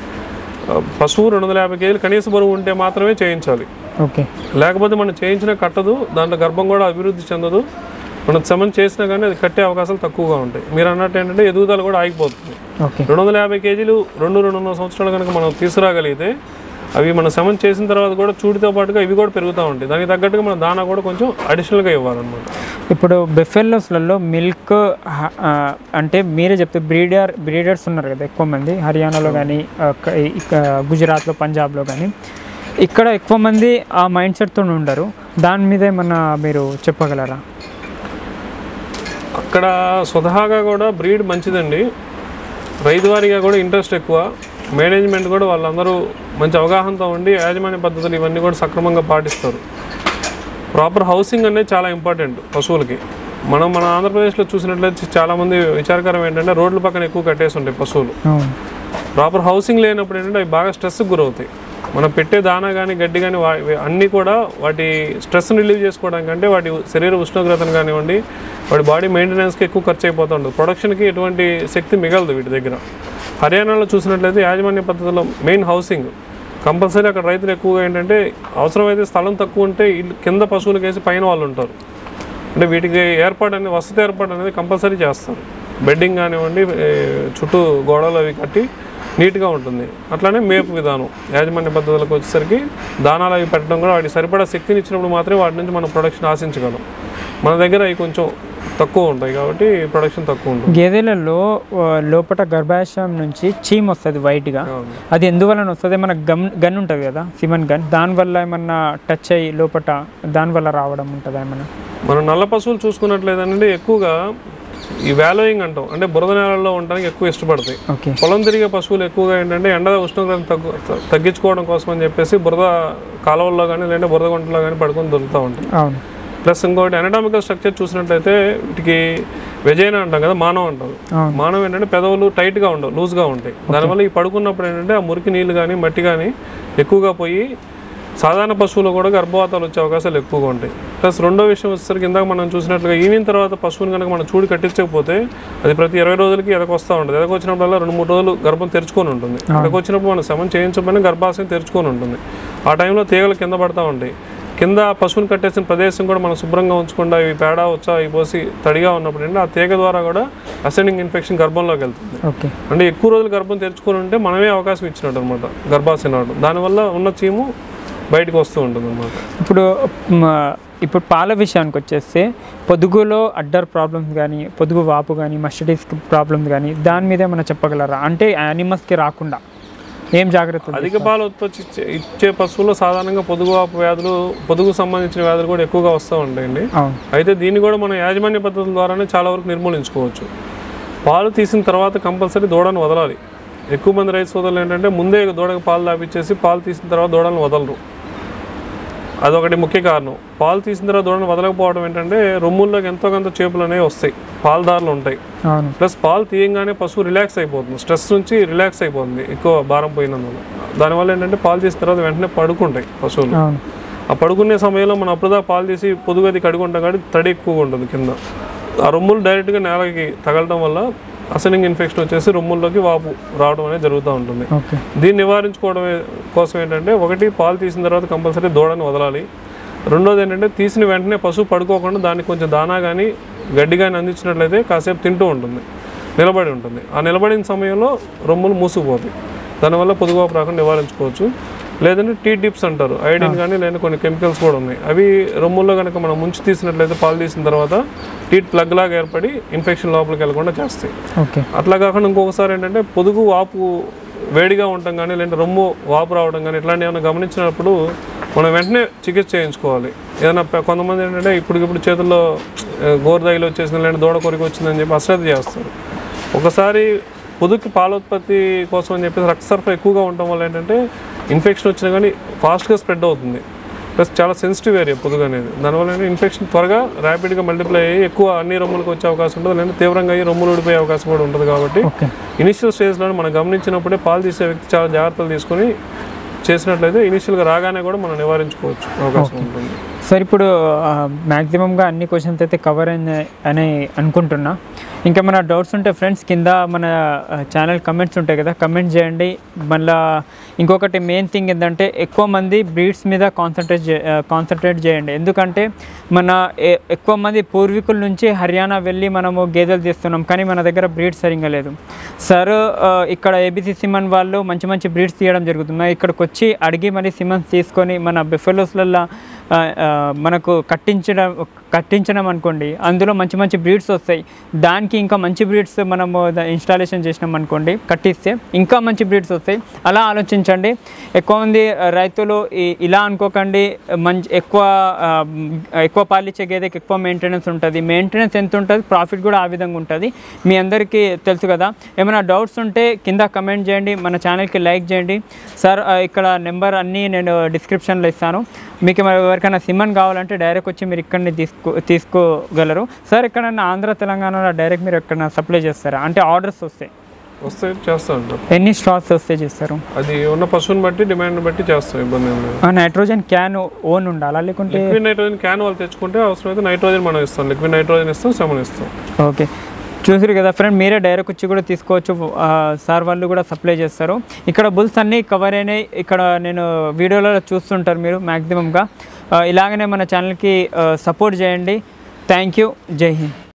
పశువు రెండు వందల యాభై కేజీలు కనీస బరువు ఉంటే మాత్రమే చేయించాలి. లేకపోతే మనం చేయించిన కట్టదు, దాంట్లో గర్భం కూడా అభివృద్ధి చెందదు. మనం సెమన్ చేసినా కానీ అది కట్టే అవకాశాలు తక్కువగా ఉంటాయి. మీరు అన్నట్టు ఏంటంటే ఎదుగుదల కూడా ఆగిపోతుంది. రెండు వందల యాభై కేజీలు రెండు రెండున్నర సంవత్సరాలు కనుక మనం తీసుకురాగలిగితే అవి మనం సెమన్ చేసిన తర్వాత కూడా చూడితో పాటుగా ఇవి కూడా పెరుగుతూ ఉంటాయి. దానికి తగ్గట్టుగా మన దానా కూడా కొంచెం అడిషనల్గా ఇవ్వాలన్నమాట. ఇప్పుడు బెఫెలోస్లలో మిల్క్ అంటే మీరే చెప్తే బ్రీడర్ బ్రీడర్స్ ఉన్నారు కదా ఎక్కువ మంది, హర్యానాలో కానీ గుజరాత్లో పంజాబ్లో కానీ, ఇక్కడ ఎక్కువ మంది ఆ మైండ్ సెట్తో ఉండరు. దాని మీద ఏమన్నా మీరు చెప్పగలరా? అక్కడ స్వతహాగా కూడా బ్రీడ్ మంచిదండి, రైతు వారిగా కూడా ఇంట్రెస్ట్ ఎక్కువ, మేనేజ్మెంట్ కూడా వాళ్ళందరూ మంచి అవగాహనతో ఉండి యాజమాన్య పద్ధతులు ఇవన్నీ కూడా సక్రమంగా పాటిస్తారు. ప్రాపర్ హౌసింగ్ అనేది చాలా ఇంపార్టెంట్ పశువులకి. మనం మన ఆంధ్రప్రదేశ్లో చూసినట్లయితే చాలామంది విచారకరం ఏంటంటే రోడ్ల పక్కన ఎక్కువ కట్టేసి ఉంటాయి పశువులు. ప్రాపర్ హౌసింగ్ లేనప్పుడు ఏంటంటే అవి బాగా స్ట్రెస్కి గురవుతాయి. మనం పెట్టే దానా కానీ గడ్డి కానీ అన్నీ కూడా వాటి స్ట్రెస్ని రిలీవ్ చేసుకోవడానికంటే వాటి శరీర ఉష్ణోగ్రతను కానివ్వండి, వాటి బాడీ మెయింటెనెన్స్కి ఎక్కువ ఖర్చు అయిపోతూ ఉంటుంది. ప్రొడక్షన్కి ఎటువంటి శక్తి మిగలదు వీటి దగ్గర. హర్యానాలో చూసినట్లయితే యాజమాన్య పద్ధతిలో మెయిన్ హౌసింగ్ కంపల్సరీ. అక్కడ రైతులు ఎక్కువగా ఏంటంటే అవసరమైతే స్థలం తక్కువ ఉంటే కింద పశువులకు వేసి పైన వాళ్ళు ఉంటారు. అంటే వీటికి ఏర్పాటు అనేది వసతి ఏర్పాటు అనేది కంపల్సరీ చేస్తారు. బెడ్డింగ్ కానివ్వండి, చుట్టూ గోడలు అవి కట్టి నీట్గా ఉంటుంది. అట్లానే మేపు విధానం యాజమాన్య పద్ధతులకు వచ్చేసరికి దానాలు అవి పెట్టడం కూడా వాటికి సరిపడా శక్తిని ఇచ్చినప్పుడు మాత్రమే వాటి నుంచి మనం ప్రొడక్షన్ ఆశించగలం. మన దగ్గర అవి కొంచెం తక్కువ ఉంటాయి కాబట్టి ప్రొడక్షన్ తక్కువ ఉంటుంది. గేదెలలో లోపల గర్భాశయం నుంచి చీమ్ వస్తుంది వైట్గా, అది ఎందువల్ల వస్తుంది? మన గన్ గన్ ఉంటుంది కదా సిమన్ గన్, దానివల్ల ఏమన్నా టచ్ అయ్యి లోపల దానివల్ల రావడం ఉంటుందా ఏమన్నా? మనం నల్ల పశువులు చూసుకున్నట్లేదంటే ఎక్కువగా ఈ వ్యాలోయింగ్ అంటాం, అంటే బురద నేలల్లో ఉండడానికి ఎక్కువ ఇష్టపడతాయి. ఓకే. పొలం తిరిగే పశువులు ఎక్కువగా ఏంటంటే ఎండ ఉష్ణోగ్రత తగ్గు తగ్గించుకోవడం కోసం అని చెప్పేసి బురద కాలువల్లో కానీ లేదంటే బురద గుంటలో కానీ పడుకొని దొరుకుతూ ఉంటాయి. అవును. ప్లస్ ఇంకోటి ఎనటామికల్ స్ట్రక్చర్ చూసినట్లయితే వీటికి వెజైనా అంటాం కదా, మానవ అంటారు. మానవ ఏంటంటే పెదవులు టైట్గా ఉండవు, లూజ్గా ఉంటాయి. దానివల్ల ఈ పడుకున్నప్పుడు ఏంటంటే ఆ మురికి నీళ్ళు కానీ మట్టి కానీ ఎక్కువగా పోయి సాధారణ పశువులు కూడా గర్భవాతాలు వచ్చే అవకాశాలు ఎక్కువగా ఉంటాయి. ప్లస్ రెండో విషయం వచ్చేసరికి ఇందాక మనం చూసినట్లుగా ఈవినింగ్ తర్వాత పశువుని కనుక మనం చూడు కట్టించకపోతే అది ప్రతి ఇరవై రోజులకి ఎదకొస్తూ ఉంటుంది. ఎదకొచ్చినప్పుడల్లా రెండు మూడు రోజులు గర్భం తెరుచుకొని ఉంటుంది. ఎదకొచ్చినప్పుడు మనం శమం చేయించకపోయినా గర్భాశయం తెరుచుకొని ఉంటుంది. ఆ టైంలో తీగలు కింద పడతా ఉంటాయి. కింద పశువుని కట్టేసిన ప్రదేశం కూడా మనం శుభ్రంగా ఉంచకుండా ఇవి పేడ వచ్చా ఇవి పోసి తడిగా ఉన్నప్పుడు ఏంటంటే ఆ తీగ ద్వారా కూడా అసెండింగ్ ఇన్ఫెక్షన్ గర్భంలోకి వెళ్తుంది. అంటే ఎక్కువ రోజులు గర్భం తెరుచుకొని ఉంటే మనమే అవకాశం ఇచ్చినట్టు అనమాట గర్భాశయం రావడం. దానివల్ల ఉన్న చీము బయటకు వస్తూ ఉంటుంది అనమాట. ఇప్పుడు ఇప్పుడు పాల విషయానికి వచ్చేస్తే పొదుగులో అడ్డర్ ప్రాబ్లమ్స్ కానీ పొదుగు వాపు కానీ మస్టిటిస్ ప్రాబ్లమ్స్ కానీ దాని మీద ఏమైనా చెప్పగలరా? అంటే యానిమల్స్కి రాకుండా ఏం జాగ్రత్తలు? అధిక పాల ఉత్పత్తి ఇచ్చే పశువుల్లో సాధారణంగా పొదుగు వాపు వ్యాధులు, పొదుగు సంబంధించిన వ్యాధులు కూడా ఎక్కువగా వస్తూ ఉంటాయండి. అయితే దీన్ని కూడా మనం యాజమాన్య పద్ధతుల ద్వారానే చాలా వరకు నిర్మూలించుకోవచ్చు. పాలు తీసిన తర్వాత కంపల్సరీ దూడను వదలాలి. ఎక్కువ మంది రైతు సోదరులు ఏంటంటే ముందే దూడకు పాలు తాపిచ్చేసి పాలు తీసిన తర్వాత దూడలను వదలరు. అదొకటి ముఖ్య కారణం. పాలు తీసిన తర్వాత దూడను వదలకపోవడం ఏంటంటే రొమ్ముల్లోకి ఎంతో కొంత చేపులు అనేవి వస్తాయి, పాలదారులు ఉంటాయి. ప్లస్ పాలు తీయంగానే పశువు రిలాక్స్ అయిపోతుంది, స్ట్రెస్ నుంచి రిలాక్స్ అయిపోతుంది ఎక్కువ భారం పోయినందువల్ల. దానివల్ల ఏంటంటే పాలు తీసిన తర్వాత వెంటనే పడుకుంటాయి పశువులు. ఆ పడుకునే సమయంలో మనం అప్పుడుదా పాలు తీసి పొదుగది కడుకుంటాం కాబట్టి తడి ఎక్కువగా ఉంటుంది కింద. ఆ రొమ్ములు డైరెక్ట్గా నేలకి తగలటం వల్ల అసెండింగ్ ఇన్ఫెక్షన్ వచ్చేసి రొమ్ముల్లోకి వాపు రావడం అనేది జరుగుతూ ఉంటుంది. దీన్ని నివారించుకోవడం కోసం ఏంటంటే ఒకటి పాలు తీసిన తర్వాత కంపల్సరీ దూడని వదలాలి. రెండోది ఏంటంటే తీసిన వెంటనే పశువు పడుకోకుండా దానికి కొంచెం దానా కానీ గడ్డి కానీ అందించినట్లయితే కాసేపు తింటూ ఉంటుంది, నిలబడి ఉంటుంది. ఆ నిలబడిన సమయంలో రొమ్ములు మూసుకుపోతాయి. దానివల్ల పొదుగువాపు రాకుండా నివారించుకోవచ్చు. లేదంటే టీ డిప్స్ అంటారు, ఐడిన్ కానీ లేదా కొన్ని కెమికల్స్ కూడా ఉన్నాయి. అవి రొమ్ముల్లో కనుక మనం ముంచి తీసినట్లయితే పాలు తీసిన తర్వాత టీట్ ప్లగ్ లాగా ఏర్పడి ఇన్ఫెక్షన్ లోపలికి వెళ్ళకుండా చేస్తాయి. అట్లా కాకుండా ఇంకొకసారి ఏంటంటే పొదుగు వాపు వేడిగా ఉండటం కానీ లేదంటే రొమ్ము వాపు రావడం కానీ ఇట్లాంటివి ఏమైనా గమనించినప్పుడు మనం వెంటనే చికిత్స చేయించుకోవాలి. ఏదైనా కొంతమంది ఏంటంటే ఇప్పటికిప్పుడు చేతుల్లో గోరుదైలు వచ్చేసింది లేదంటే దూడ కొరికి వచ్చిందని చెప్పి అశ్రద్ధ చేస్తారు. ఒకసారి పొదుగుకి పాలోత్పత్తి కోసం అని చెప్పేసి రక్త సరఫరా ఎక్కువగా ఉండటం వల్ల ఏంటంటే ఇన్ఫెక్షన్ వచ్చినా కానీ ఫాస్ట్గా స్ప్రెడ్ అవుతుంది. ప్లస్ చాలా సెన్సిటివ్ ఏరియా పొదుగు అనేది. దానివల్ల ఏంటంటే ఇన్ఫెక్షన్ త్వరగా ర్యాపిడ్గా మల్టిప్లై అయ్యి ఎక్కువ అన్ని రొమ్ములకు వచ్చే అవకాశం ఉంటుంది, లేదంటే తీవ్రంగా అయ్యి రొమ్ములు ఊడిపోయే అవకాశం కూడా ఉంటుంది. కాబట్టి ఇనిషియల్ స్టేజ్లో మనం గమనించినప్పుడే పాలు తీసే వ్యక్తి చాలా జాగ్రత్తలు తీసుకొని చేసినట్లయితే ఇనిషియల్గా రాగానే కూడా మనం నివారించుకోవచ్చు అవకాశం ఉంటుంది. సార్ ఇప్పుడు మ్యాక్సిమంగా అన్ని క్వశ్చన్స్ అయితే కవర్ అయినాయి అని అనుకుంటున్నా. ఇంకా మన డౌట్స్ ఉంటే ఫ్రెండ్స్ కింద మన ఛానల్ కమెంట్స్ ఉంటాయి కదా, కమెంట్ చేయండి. మళ్ళీ ఇంకొకటి మెయిన్ థింగ్ ఏంటంటే ఎక్కువ మంది బ్రీడ్స్ మీద కాన్సన్ట్రేట్ కాన్సన్ట్రేట్ చేయండి. ఎందుకంటే మన ఎక్కువ మంది పూర్వీకుల నుంచి హర్యానా వెళ్ళి మనము గేదెలు తీస్తున్నాం, కానీ మన దగ్గర బ్రీడ్స్ సరిగ్గా లేదు. సార్ ఇక్కడ ఏబీసీ సిమన్ వాళ్ళు మంచి మంచి బ్రీడ్స్ తీయడం జరుగుతున్నాయి. ఇక్కడికి వచ్చి అడిగి మరి సిమన్స్ తీసుకొని మన బెఫెలోస్లలో మనకు కట్టించడం కట్టించడం అనుకోండి, అందులో మంచి మంచి బ్రీడ్స్ వస్తాయి. దానికి ఇంకా మంచి బ్రీడ్స్ మనము ఇన్స్టాలేషన్ చేసినాం అనుకోండి, కట్టిస్తే ఇంకా మంచి బ్రీడ్స్ వస్తాయి. అలా ఆలోచించండి. ఎక్కువ మంది రైతులు ఇలా అనుకోకండి, మంచి ఎక్కువ ఎక్కువ పాలిచ్చే గేదెకి ఎక్కువ మెయింటెనెన్స్ ఉంటుంది. మెయింటెనెన్స్ ఎంత ఉంటుంది, ప్రాఫిట్ కూడా ఆ విధంగా ఉంటుంది. మీ అందరికీ తెలుసు కదా. ఏమైనా డౌట్స్ ఉంటే కింద కమెంట్ చేయండి, మన ఛానల్కి లైక్ చేయండి. సార్ ఇక్కడ నెంబర్ అన్నీ నేను డిస్క్రిప్షన్లో ఇస్తాను. మీకు ఎవరికైనా సిమన్ కావాలంటే డైరెక్ట్ వచ్చి మీరు ఇక్కడనే తీసుకో తీసుకోగలరు. సార్ ఎక్కడైనా ఆంధ్ర తెలంగాణలో డైరెక్ట్ మీరు ఎక్కడైనా సప్లై చేస్తారా? అంటే ఆర్డర్స్ వస్తాయి వస్తే చేస్తా ఉంటారు. ఎన్ని స్టాక్స్ వస్తే చేస్తారు? అది ఉన్న పశువుని బట్టి డిమాండ్ బట్టి చేస్తాం. ఇబ్బంది ఏం లేదు. నైట్రోజన్ క్యాన్ ఓన్ ఉండాలా లేకుంటే లిక్విడ్ నైట్రోజన్ క్యాన్ వాళ్ళు తెచ్చుకుంటే అవసరమైతే నైట్రోజన్ మనం ఇస్తాం, లిక్విడ్ నైట్రోజన్ ఇస్తాం, సెమన్ ఇస్తాం. ఓకే, చూసారు కదా ఫ్రెండ్, మీరే డైరెక్ట్ వచ్చి కూడా తీసుకోవచ్చు. సార్ వాళ్ళు కూడా సప్లై చేస్తారు. ఇక్కడ బుల్స్ అన్నీ కవర్ అయినాయి. ఇక్కడ నేను వీడియోలో చూస్తుంటారు మీరు మ్యాక్సిమంగా. ఇలాగనే మన ఛానల్కి సపోర్ట్ చేయండి. Thank you. జై హింద్.